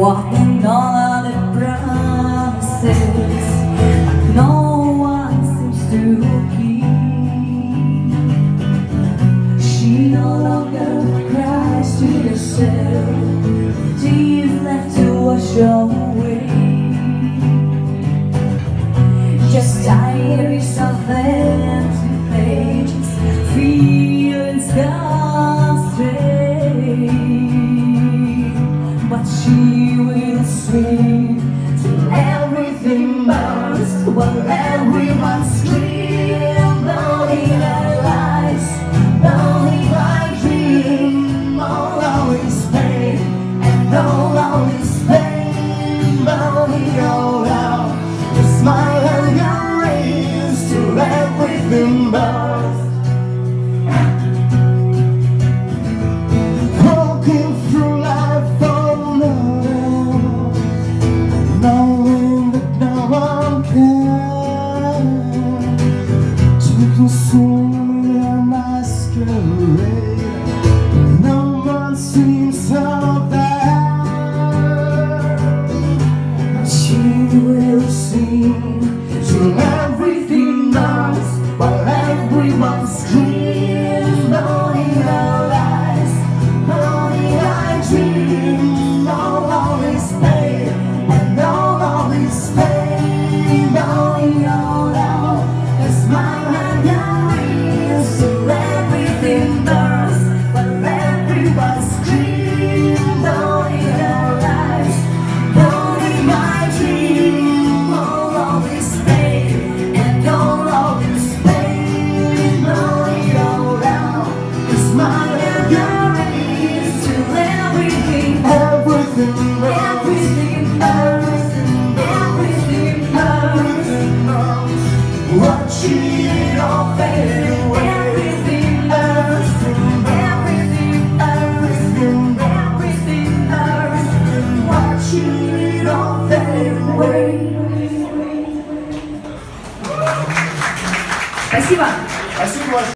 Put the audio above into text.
walking all of the promises no one seems to keep. She no longer cries to herself, tears left to wash away. Just diaries of empty pages, feelings gone stray. But she will sing till everything burns, while everyone screams, lonely lies, lonely my dream. All is pain, and all is pain, lonely all out. The smile and your rays till everything burns. Walking through life knowing that no one can consume their masquerade. No one seems so bad. She will sing till everything burns, while everyone screams, knowing our lies, knowing I dream. All is pain, and all is pain, going all out. A smile and your rings till everything burns, while everyone screams, knowing our lies, knowing my dream. All is pain, and all is pain, going all out. A smile and your rings till everything burns, everything burns, everything burns. Watching it all fade away. Everything burns, everything burns, everything burns. Watching it all fade away. Спасибо. Спасибо.